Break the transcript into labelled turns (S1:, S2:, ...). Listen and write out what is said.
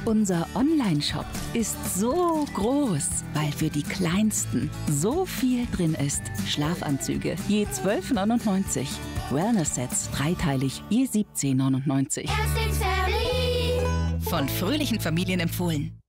S1: Unser Online-Shop ist so groß, weil für die Kleinsten so viel drin ist. Schlafanzüge je 12,99. Wellness-Sets dreiteilig je 17,99.
S2: Von fröhlichen Familien empfohlen.